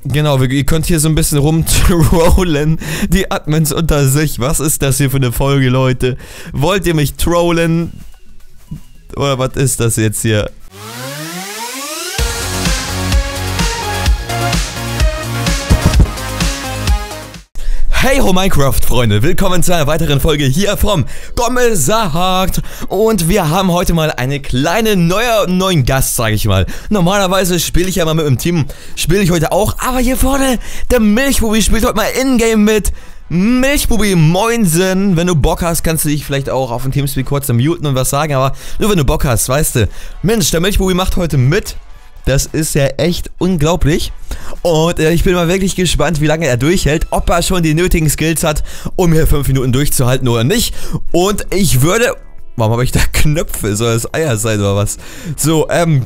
Genau, ihr könnt hier so ein bisschen rumtrollen. Die Admins unter sich. Was ist das hier für eine Folge, Leute? Wollt ihr mich trollen? Oder was ist das jetzt hier? Hey ho Minecraft-Freunde, willkommen zu einer weiteren Folge hier vom Gommesagt. Und wir haben heute mal eine kleine neuen Gast, sage ich mal. Normalerweise spiele ich ja mal mit dem Team, spiele ich heute auch. Aber hier vorne, der Milchbubi spielt heute mal in-game mit. Milchbubi, moinsen. Wenn du Bock hast, kannst du dich vielleicht auch auf dem Teamspeak kurz muten und was sagen. Aber nur wenn du Bock hast, weißt du. Mensch, der Milchbubi macht heute mit. Das ist ja echt unglaublich. Und ich bin mal wirklich gespannt, wie lange er durchhält. Ob er schon die nötigen Skills hat, um hier 5 Minuten durchzuhalten oder nicht. Und ich würde... Warum habe ich da Knöpfe? Soll das Eier sein oder was? So,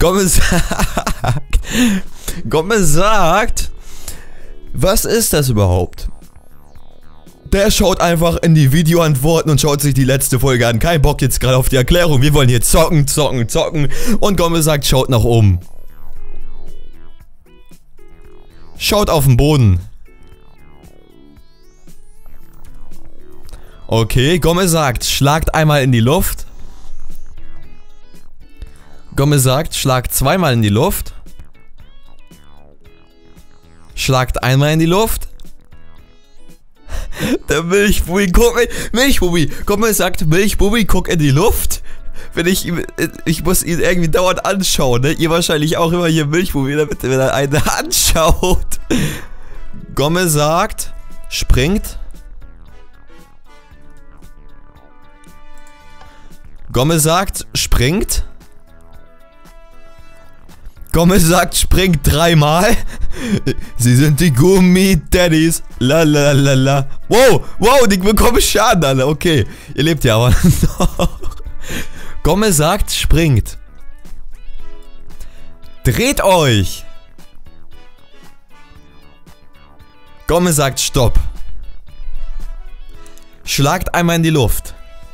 Gommesagt. Was ist das überhaupt? Der schaut einfach in die Videoantworten und schaut sich die letzte Folge an. Kein Bock jetzt gerade auf die Erklärung. Wir wollen hier zocken. Und Gommesagt schaut nach oben. Schaut auf den Boden. Okay, Gommesagt, schlagt einmal in die Luft. Gommesagt, schlagt zweimal in die Luft. Schlagt einmal in die Luft. Der Milchbubi, Gommesagt, Milchbubi, guck in die Luft. Wenn ich muss ihn irgendwie dauernd anschauen, ne? Ihr wahrscheinlich auch immer hier Milchbubi, damit wenn er einen anschaut. Gommesagt, springt. Gommesagt, springt. Gommesagt, springt dreimal. Sie sind die Gummi-Daddies. Lalalala. Wow, die bekommen Schaden alle. Okay, ihr lebt ja aber noch. Gommesagt, springt. Dreht euch. Gommesagt, stopp. Schlagt einmal in die Luft.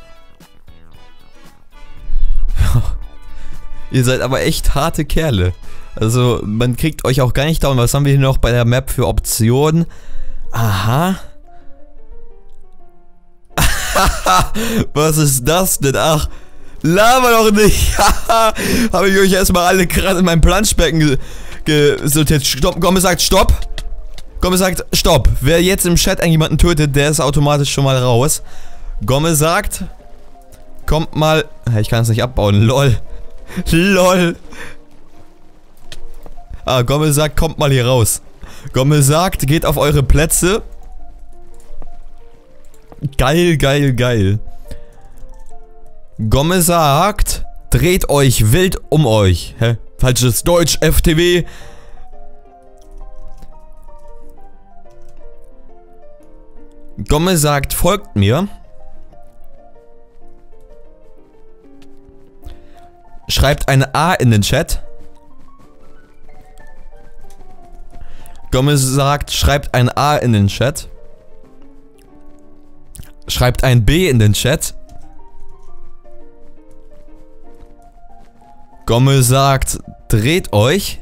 Ihr seid aber echt harte Kerle. Also, man kriegt euch auch gar nicht down. Was haben wir hier noch bei der Map für Optionen? Aha. Was ist das denn? Ach, laber doch nicht. Habe ich euch erstmal alle gerade in meinem Planschbecken gesortiert. Stopp, Gommesagt, stopp. Gommesagt, stopp. Wer jetzt im Chat irgendjemanden tötet, der ist automatisch schon mal raus. Gommesagt, kommt mal... Ich kann es nicht abbauen, lol. LOL. Gommesagt, kommt mal hier raus. Gommesagt, geht auf eure Plätze. Geil. Gommesagt, dreht euch wild um euch. Hä? Falsches Deutsch, FTW. Gommesagt, folgt mir. Schreibt eine A in den Chat. Gommesagt, schreibt ein A in den Chat. Schreibt ein B in den Chat. Gommesagt, dreht euch.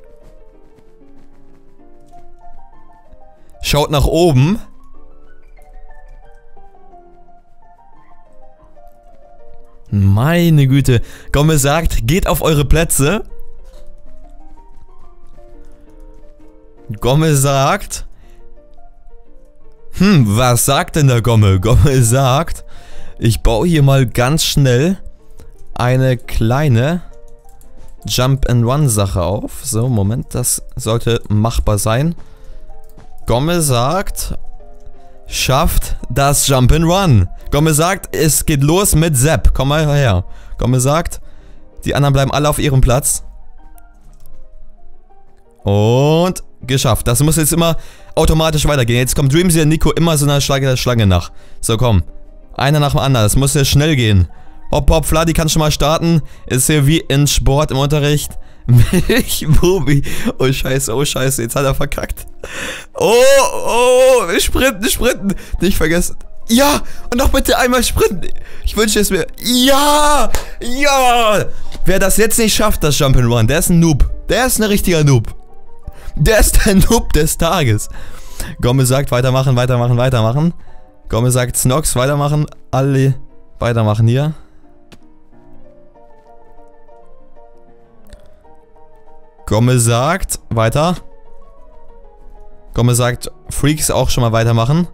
Schaut nach oben. Meine Güte. Gommesagt, geht auf eure Plätze. Gommesagt. Was sagt denn der Gomme? Gommesagt, ich baue hier mal ganz schnell eine kleine Jump-and-Run-Sache auf. So, Moment, das sollte machbar sein. Gommesagt, schafft das Jump-and-Run. Gommesagt, es geht los mit Sepp. Komm mal her. Gommesagt, die anderen bleiben alle auf ihrem Platz. Und geschafft. Das muss jetzt immer automatisch weitergehen. Jetzt kommt Dreamsy und Nico immer so einer Schlange nach. So, komm. Einer nach dem anderen. Das muss ja schnell gehen. Hopp, Fladi kann schon mal starten. Ist hier wie in Sport im Unterricht. Milchbubi. Oh scheiße, jetzt hat er verkackt. Sprinten. Nicht vergessen. Ja, und noch bitte einmal sprinten. Ich wünsche es mir. Ja. Wer das jetzt nicht schafft, das Jump'n'Run, der ist ein Noob. Der ist ein richtiger Noob. Der ist der Noob des Tages. Gomme sagt weitermachen, weitermachen, weitermachen. Gomme sagt Snox weitermachen. Alle weitermachen hier. Gomme sagt weiter. Gomme sagt Freaks auch schon mal weitermachen.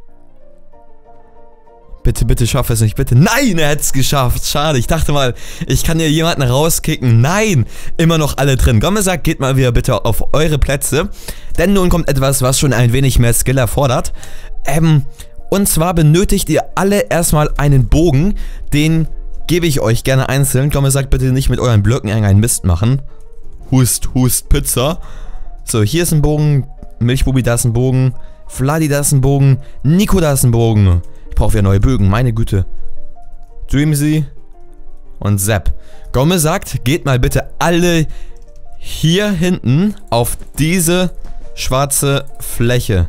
Bitte, bitte, schaff es nicht, bitte. Nein, er hat es geschafft. Schade, ich dachte mal, ich kann hier jemanden rauskicken. Nein, immer noch alle drin. Gomme sagt, geht mal wieder bitte auf eure Plätze. Denn nun kommt etwas, was schon ein wenig mehr Skill erfordert. Und zwar benötigt ihr alle erstmal einen Bogen. Den gebe ich euch gerne einzeln. Gomme sagt, bitte nicht mit euren Blöcken irgendeinen Mist machen. Hust, Hust, Pizza. So, hier ist ein Bogen. Milchbubi, da ist ein Bogen. Vladi, da ist ein Bogen. Nico, da ist ein Bogen. Ich brauche wieder neue Bögen, meine Güte. Dreamsy und Sepp. Gomme sagt, geht mal bitte alle hier hinten auf diese schwarze Fläche.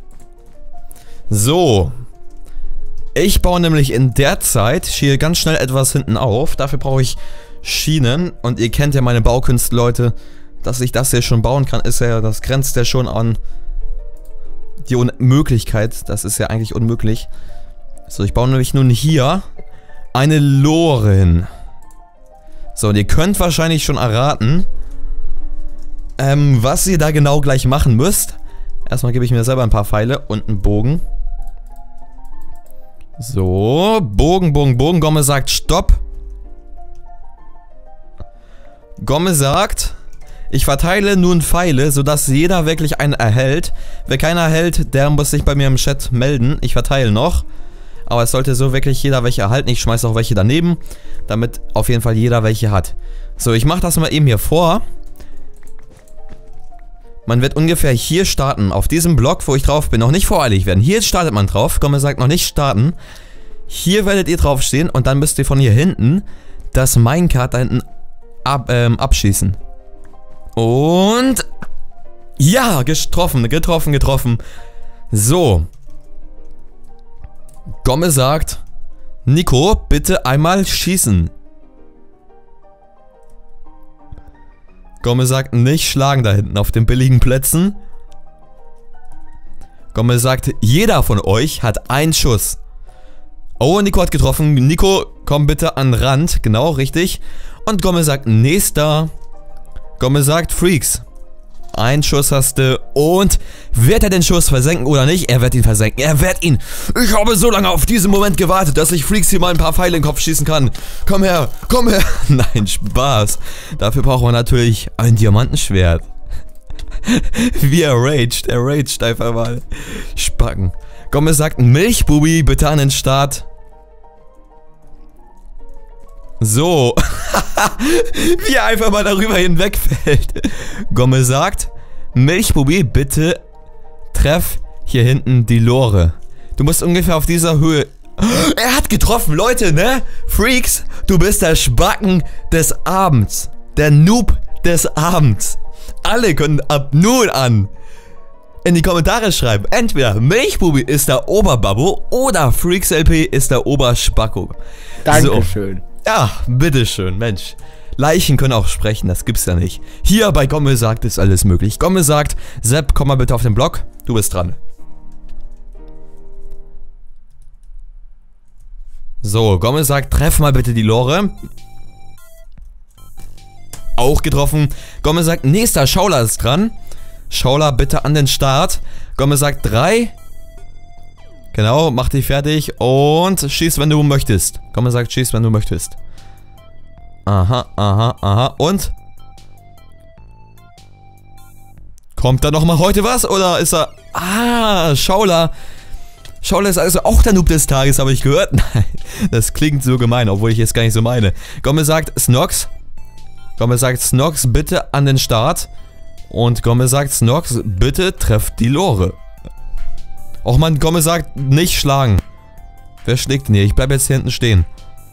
So. Ich baue nämlich in der Zeit hier ganz schnell etwas hinten auf. Dafür brauche ich Schienen. Und ihr kennt ja meine Baukünste, Leute. Dass ich das hier schon bauen kann, ist ja, das grenzt ja schon an die Unmöglichkeit. Das ist ja eigentlich unmöglich. So, ich baue nämlich nun hier eine Lore hin. So, und ihr könnt wahrscheinlich schon erraten, was ihr da genau gleich machen müsst. Erstmal gebe ich mir selber ein paar Pfeile und einen Bogen. So, Bogen, Bogen, Bogen. Gomme sagt Stopp. Gomme sagt, ich verteile nun Pfeile, sodass jeder wirklich einen erhält. Wer keinen erhält, der muss sich bei mir im Chat melden. Ich verteile noch. Aber es sollte so wirklich jeder welche erhalten. Ich schmeiße auch welche daneben, damit auf jeden Fall jeder welche hat. So, ich mache das mal eben hier vor. Man wird ungefähr hier starten, auf diesem Block, wo ich drauf bin. Noch nicht voreilig werden. Hier startet man drauf. Gomme sagt noch nicht starten. Hier werdet ihr drauf stehen und dann müsst ihr von hier hinten das Minecart da hinten abschießen. Und... ja, getroffen, getroffen, getroffen. So. Gomme sagt, Nico, bitte einmal schießen. Gomme sagt, nicht schlagen da hinten auf den billigen Plätzen. Gomme sagt, jeder von euch hat einen Schuss. Oh, Nico hat getroffen. Nico, komm bitte an den Rand. Genau, richtig. Und Gomme sagt, nächster. Gomme sagt, Freaks. Ein Schuss hast du. Und wird er den Schuss versenken oder nicht? Er wird ihn versenken. Er wird ihn. Ich habe so lange auf diesen Moment gewartet, dass ich Freaks hier mal ein paar Pfeile in den Kopf schießen kann. Komm her, komm her. Nein, Spaß. Dafür braucht man natürlich ein Diamantenschwert. Wie er raged einfach mal. Spacken. Gomme sagt, Milchbubi, bitte an den Start. So. Wie er einfach mal darüber hinwegfällt. Gomme sagt, Milchbubi, bitte treff hier hinten die Lore. Du musst ungefähr auf dieser Höhe... Er hat getroffen, Leute, ne? Freaks, du bist der Spacken des Abends. Der Noob des Abends. Alle können ab nun an in die Kommentare schreiben. Entweder Milchbubi ist der Oberbabbo oder FreaksLP ist der Oberspacko. Dankeschön. So. Ja, bitteschön, Mensch. Leichen können auch sprechen, das gibt's ja nicht. Hier bei Gomme sagt, ist alles möglich. Gomme sagt, Sepp, komm mal bitte auf den Block. Du bist dran. So, Gomme sagt, treff mal bitte die Lore. Auch getroffen. Gomme sagt, nächster Schauler ist dran. Schauler bitte an den Start. Gomme sagt 3. Genau, mach dich fertig und schieß, wenn du möchtest. Gomme sagt, schieß, wenn du möchtest. Aha, aha, aha. Und? Kommt da nochmal heute was? Oder ist er... Ah, Schauler. Schauler ist also auch der Noob des Tages, habe ich gehört. Nein, das klingt so gemein, obwohl ich es gar nicht so meine. Gomme sagt, Snox. Gomme sagt, Snox, bitte an den Start. Und Gomme sagt, Snox, bitte treff die Lore. Och man, Gomme sagt, nicht schlagen. Wer schlägt denn hier? Ich bleib jetzt hier hinten stehen.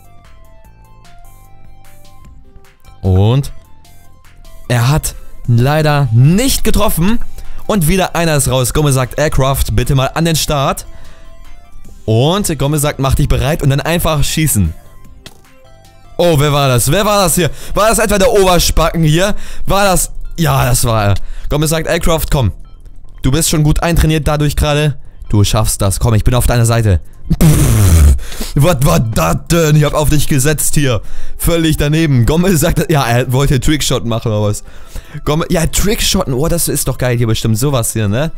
Und er hat leider nicht getroffen. Und wieder einer ist raus. Gomme sagt, Aircraft, bitte mal an den Start. Und Gomme sagt, mach dich bereit und dann einfach schießen. Oh, wer war das? Wer war das hier? War das etwa der Oberspacken hier? War das... Ja, das war er. Gomez sagt, Aircraft, komm. Du bist schon gut eintrainiert dadurch gerade. Du schaffst das. Komm, ich bin auf deiner Seite. Was war das denn? Ich hab auf dich gesetzt hier. Völlig daneben. Gomez sagt, ja, er wollte Trickshot machen oder was. Gomez, ja, Trickshotten. Oh, das ist doch geil hier bestimmt. Sowas hier, ne?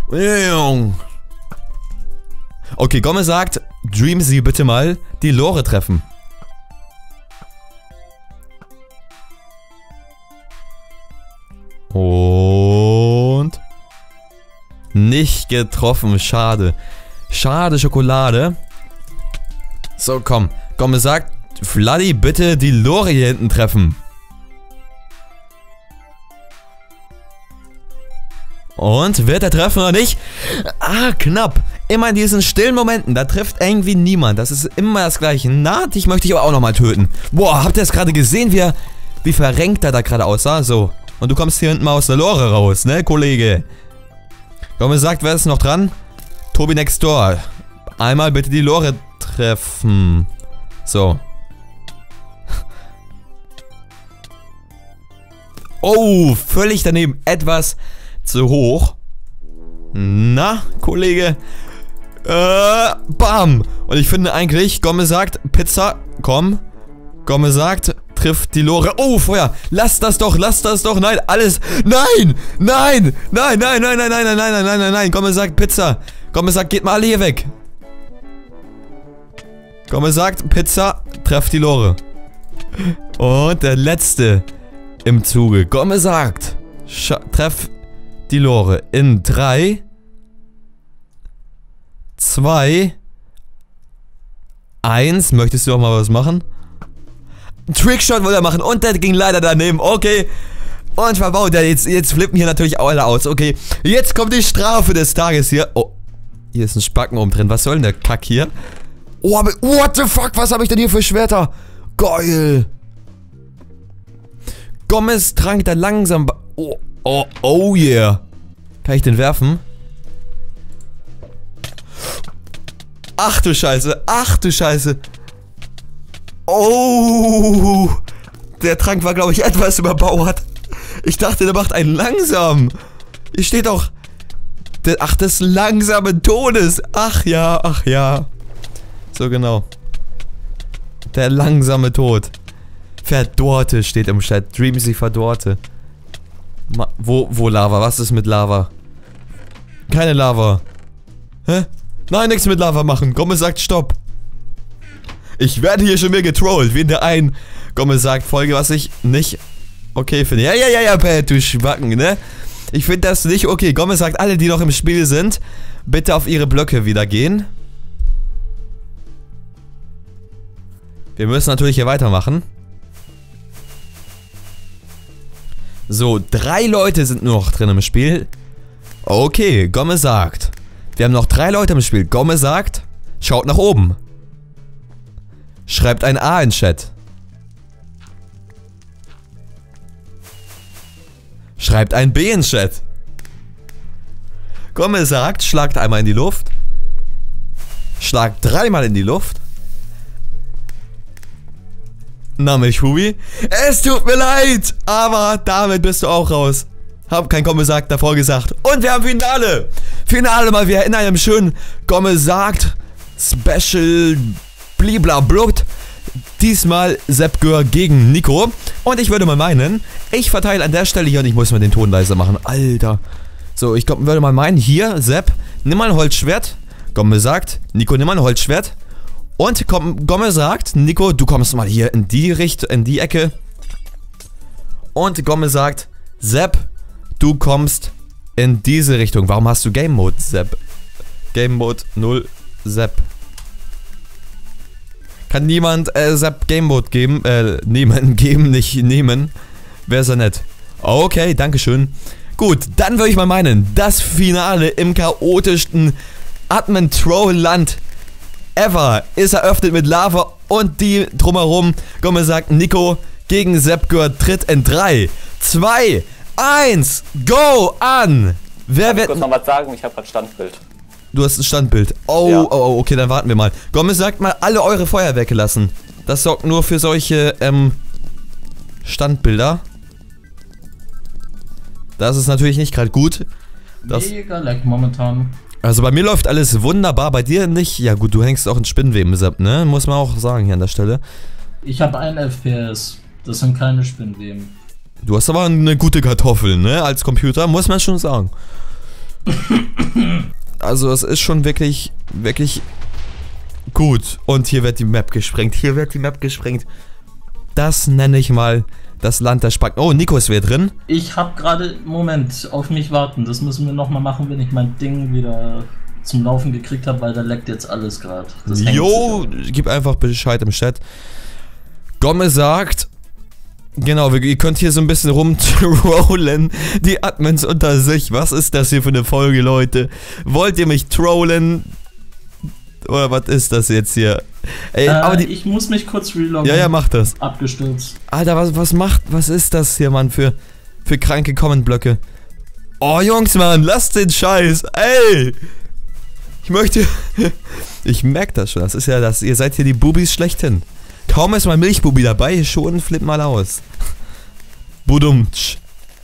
Okay, Gomez sagt, Dream Sie bitte mal die Lore treffen. Und nicht getroffen, schade. Schade Schokolade. So, komm. Gomez sagt, Vladi, bitte die Lore hier hinten treffen. Und, wird er treffen oder nicht? Ah, knapp. Immer in diesen stillen Momenten, da trifft irgendwie niemand. Das ist immer das Gleiche. Na, dich möchte ich aber auch nochmal töten. Boah, habt ihr das gerade gesehen, wie verrenkt er da gerade aussah? So. Und du kommst hier hinten mal aus der Lore raus, ne, Kollege? Gomez sagt, wer ist noch dran? Tobi Next Door. Einmal bitte die Lore treffen. So. Oh, völlig daneben. Etwas zu hoch. Na, Kollege. Bam. Und ich finde eigentlich, Gomez sagt, Pizza, komm. Gomez sagt, trifft die Lore. Oh, Feuer. Lass das doch. Nein, alles. Nein. Nein. Gomez sagt, Pizza. Gomez sagt, geht mal alle hier weg. Gomez sagt, Pizza, trefft die Lore. Und der letzte im Zuge. Gomez sagt, treff die Lore in 3, 2, 1. Möchtest du auch mal was machen? Trickshot wollte er machen und der ging leider daneben. Okay. Und verbaut. Ja, jetzt flippen hier natürlich alle aus. Okay. Jetzt kommt die Strafe des Tages hier. Oh. Hier ist ein Spacken oben drin. Was soll denn der Kack hier? Oh, what the fuck? Was habe ich denn hier für Schwerter? Geil. Gomez trank da langsam. Oh yeah. Kann ich den werfen? Ach du Scheiße. Oh. Der Trank war, glaube ich, etwas überbauert. Ich dachte, der macht einen langsam. Hier steht doch. Ach, des langsamen Todes. Ach ja. So genau. Der langsame Tod. Verdorrte steht im Chat. Dreamsy verdorrte. Wo Lava? Was ist mit Lava? Keine Lava. Hä? Nein, nichts mit Lava machen. Gomez sagt Stopp. Ich werde hier schon wieder getrollt. Wie in der einen Gomez sagt Folge, was ich nicht okay finde. Ja, Pat, du Schwacken, ne? Ich finde das nicht okay. Gomez sagt, alle, die noch im Spiel sind, bitte auf ihre Blöcke wieder gehen. Wir müssen natürlich hier weitermachen. So, 3 Leute sind nur noch drin im Spiel. Okay, Gomez sagt. Wir haben noch 3 Leute im Spiel. Gomez sagt, schaut nach oben. Schreibt ein A in Chat. Schreibt ein B in Chat. Gomez sagt, schlagt einmal in die Luft. Schlagt 3-mal in die Luft. Na, Milchhubi. Es tut mir leid, aber damit bist du auch raus. Hab kein Gomez sagt davor gesagt. Und wir haben Finale. Finale mal wieder in einem schönen Gomez sagt Special Bliblablub. Diesmal Sepp-Gör gegen Nico. Und ich würde mal meinen, ich verteile an der Stelle hier und ich muss mal den Ton leiser machen. Alter. So, ich würde mal meinen, hier, Sepp, nimm mal ein Holzschwert. Gomez sagt, Nico, nimm mal ein Holzschwert. Und Gomez sagt, Nico, du kommst mal hier in die Richtung, in die Ecke. Und Gomez sagt, Sepp, du kommst in diese Richtung. Warum hast du Game Mode, Sepp? Game Mode 0, Sepp. Kann niemand Sepp Game Mode geben? Nicht nehmen. Wäre sehr nett. Okay, dankeschön. Gut, dann würde ich mal meinen, das Finale im chaotischsten Admin-Troll-Land ever ist eröffnet mit Lava und die drumherum. Gomez sagt, Nico gegen Sepp-Gör tritt in 3, 2, 1, go an! Wer wird... Ich muss noch was sagen, ich habe gerade Standbild. Du hast ein Standbild. Oh, ja. Oh, okay, dann warten wir mal. Gomez sagt mal, alle eure Feuerwerke lassen. Das sorgt nur für solche, Standbilder. Das ist natürlich nicht gerade gut. Mega leck momentan. Also bei mir läuft alles wunderbar, bei dir nicht. Ja gut, du hängst auch in Spinnweben, ne? Muss man auch sagen hier an der Stelle. Ich habe 1 FPS. Das sind keine Spinnweben. Du hast aber eine gute Kartoffel, ne? Als Computer, muss man schon sagen. Also es ist schon wirklich, wirklich gut. Und hier wird die Map gesprengt. Das nenne ich mal das Land der Spacken. Oh, Nico ist wieder drin. Ich habe gerade... Moment, auf mich warten. Das müssen wir nochmal machen, wenn ich mein Ding wieder zum Laufen gekriegt habe, weil da leckt jetzt alles gerade. Jo, gib einfach Bescheid im Chat. Gomme sagt... Genau, ihr könnt hier so ein bisschen rumtrollen. Die Admins unter sich. Was ist das hier für eine Folge, Leute? Wollt ihr mich trollen? Oder was ist das jetzt hier? Ey, aber ich muss mich kurz reloggen. Ja, mach das. Abgestürzt. Alter, was ist das hier, Mann, für kranke Comment-Blöcke? Oh, Jungs, Mann, lasst den Scheiß. Ey! Ich möchte... Ich merke das schon. Das ist ja das... Ihr seid hier die Bubis schlechthin. Kaum ist mein Milchbubi dabei, schon flippt mal aus. Budumtsch.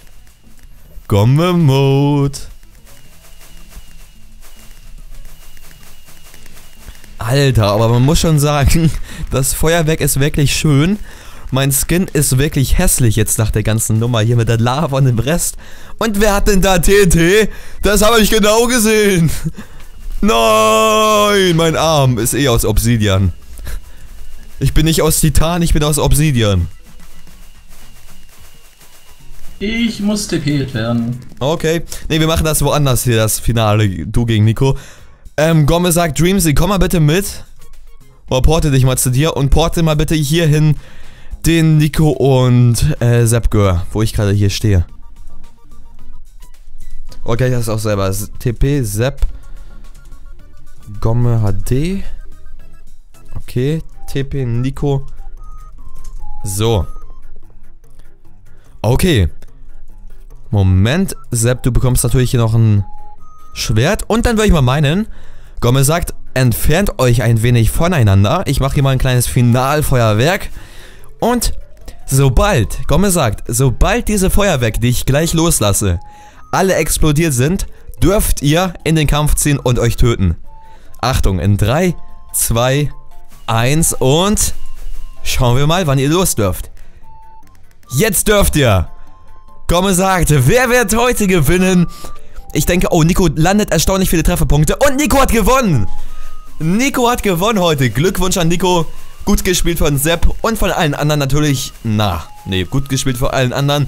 Gomme-Mode. Alter, aber man muss schon sagen, das Feuerwerk ist wirklich schön. Mein Skin ist wirklich hässlich jetzt nach der ganzen Nummer hier mit der Lava und dem Rest. Und wer hat denn da TNT? Das habe ich genau gesehen. Nein, mein Arm ist eh aus Obsidian. Ich bin nicht aus Titan, ich bin aus Obsidian. Ich muss TP't werden. Okay. Ne, wir machen das woanders hier, das Finale. Du gegen Nico. Gomme sagt, Dreamsy, komm mal bitte mit. Oder porte dich mal zu dir und porte mal bitte hier hin den Nico und Seppgör, wo ich gerade hier stehe. Okay, das ist auch selber. TP, Sepp, Gomme HD. Okay, TP, Nico. So. Okay. Moment, Sepp, du bekommst natürlich hier noch ein Schwert. Und dann würde ich mal meinen, Gomme sagt, entfernt euch ein wenig voneinander. Ich mache hier mal ein kleines Finalfeuerwerk. Und sobald, Gomme sagt, sobald diese Feuerwerke, die ich gleich loslasse, alle explodiert sind, dürft ihr in den Kampf ziehen und euch töten. Achtung, in 3, 2, 1 und schauen wir mal, wann ihr los dürft. Jetzt dürft ihr. Gomme sagt, wer wird heute gewinnen? Ich denke, oh, Nico landet erstaunlich viele Trefferpunkte und Nico hat gewonnen. Nico hat gewonnen heute. Glückwunsch an Nico. Gut gespielt von Sepp und von allen anderen natürlich. Gut gespielt von allen anderen.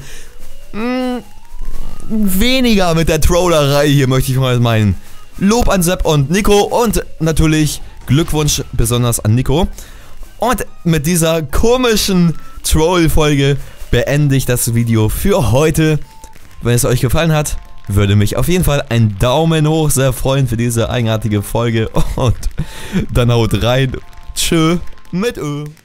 Weniger mit der Trollerei hier, möchte ich mal meinen. Lob an Sepp und Nico und natürlich Glückwunsch besonders an Nico. Und mit dieser komischen Troll-Folge beende ich das Video für heute. Wenn es euch gefallen hat, würde mich auf jeden Fall ein Daumen hoch sehr freuen für diese eigenartige Folge. Und dann haut rein. Tschö mit Ö.